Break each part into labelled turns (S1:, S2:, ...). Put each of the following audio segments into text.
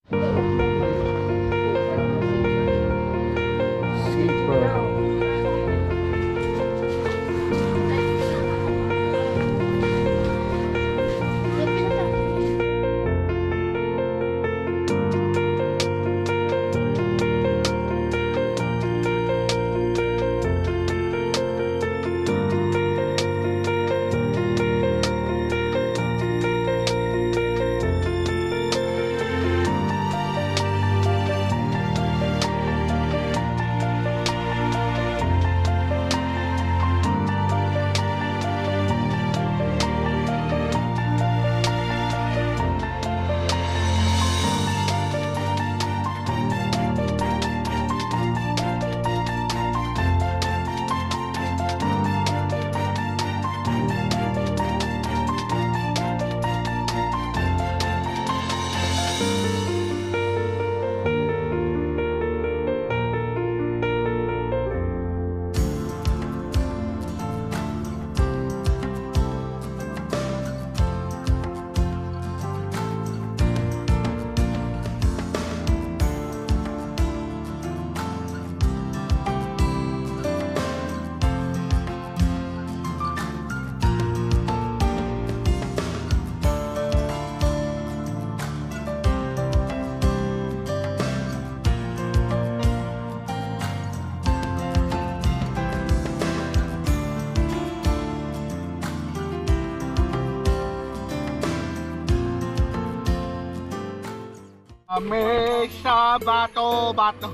S1: Kami sa bato-bato.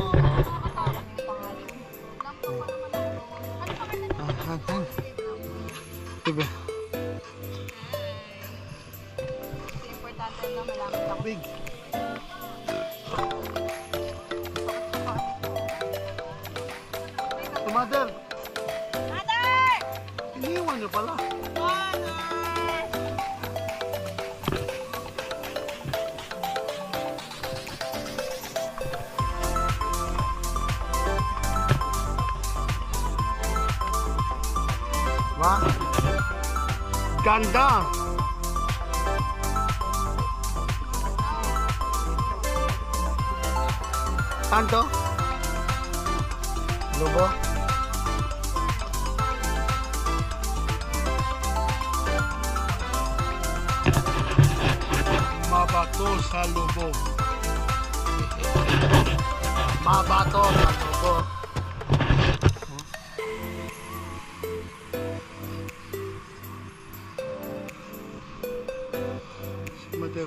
S1: Diba?
S2: Importante na malaman ako.
S1: Big. Mother!
S2: Mother!
S1: Iniwan niyo pala. Wah, ganda. Tanto? Lobo? Mabato sa lubog. Mabato sa lubog. Mother.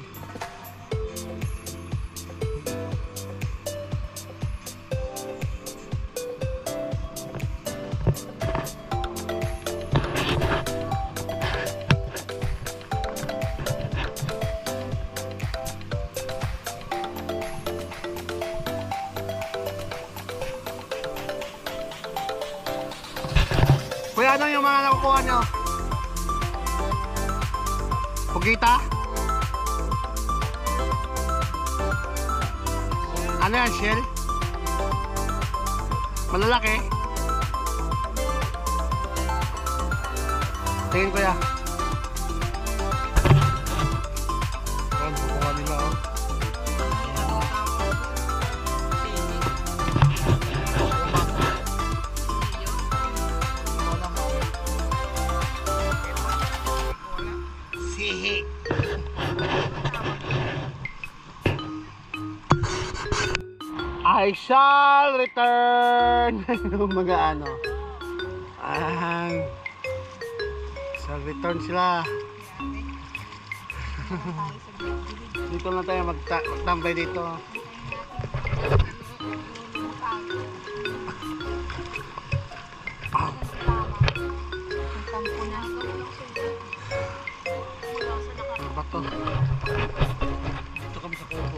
S1: Kuya, ano yung mga nakukuha nyo? Pugita? Ano yan, shell? Malalaki? Tingin ko ya. Ayan, kukuha nila oh. Sihi. I shall return. Mga ano. Shall return sila. Dito na tayo magtambay dito. Bato. Dito kami sa kubo.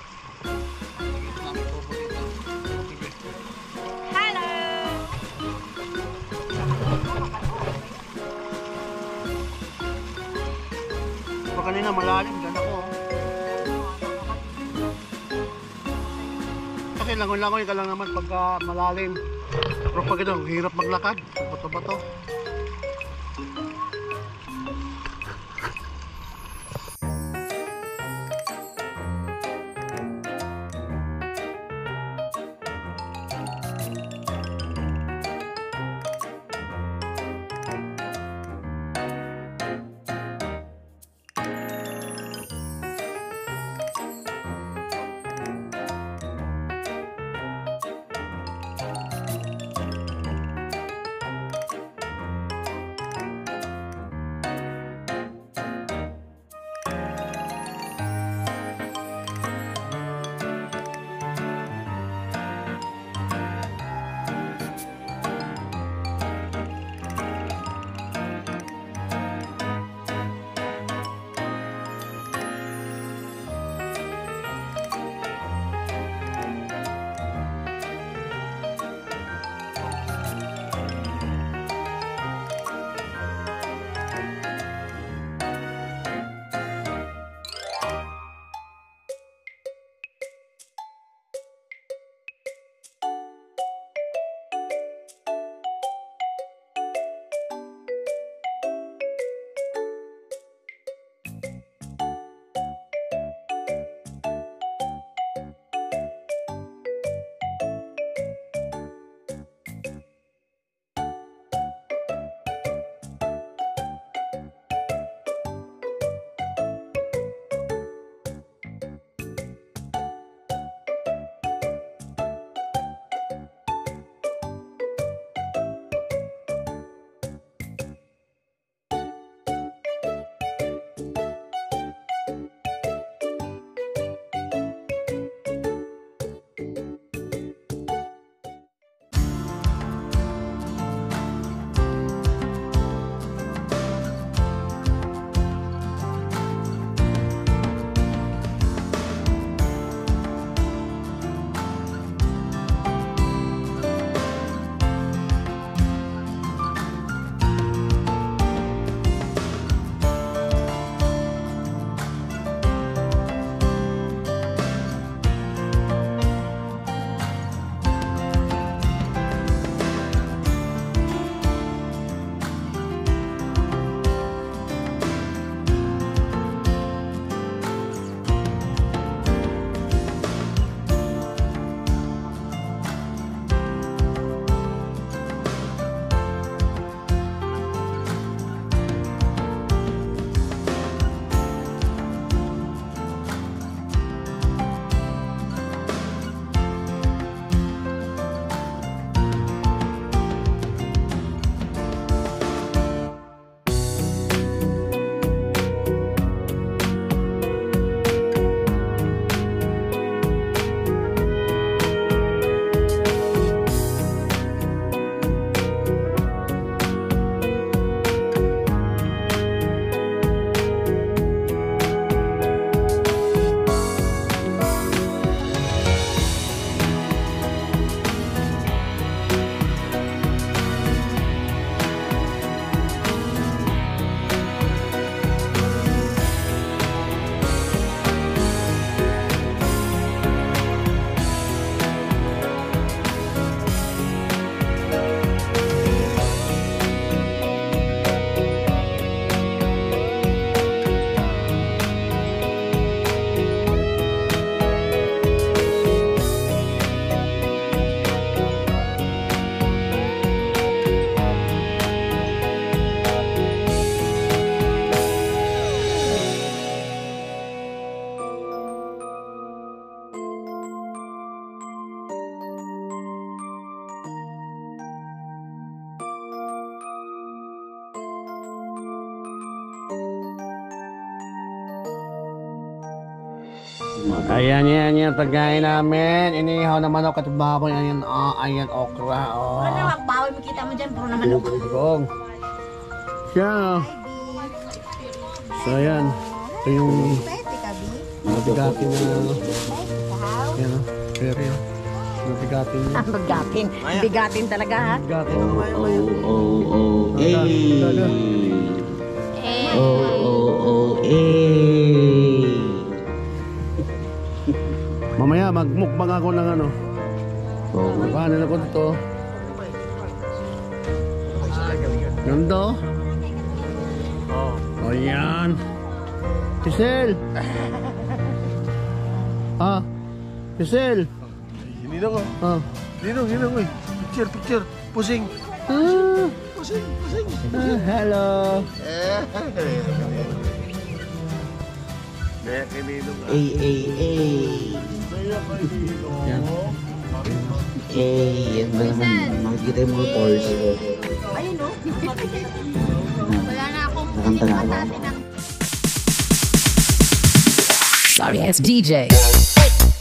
S1: Kanina malalim dyan ako. Kasi langoy-langoy ka lang naman pagka malalim. Pero pag ito, hirap maglakad. Bato-bato. Ayan, yan, pagkain namin. Inihaw na manok at baboy. Ayan, ayan, okra.
S2: Wala na, magbawi mo kita mo dyan. Puro naman ako.
S1: Gong. Siya. So, ayan. Ito yung
S2: Pwede ka, Bi.
S1: nabigatin na,
S2: Ikaw?
S1: yan, pero yan. Nabigatin niya.
S2: Bigatin. Bigatin talaga, ha?
S1: Nabigatin. Mamaya, magmukbang ako ng ano. Paano ako dito? Ganda. Oh, yan. Giselle! Ah, Giselle!
S3: Ninong oh.
S1: Ah.
S3: Ninong, uy. Picture. Pusing.
S1: Ah,
S3: Pusing.
S1: hello.
S3: Kaya kay Ninong ah.
S1: Yan.
S4: Yan ba naman, makikita yung mga pores.
S2: Ayun, no? Wala na akong
S4: Nakanta na ako.
S2: patatin ng
S5: Sorry, it's DJ.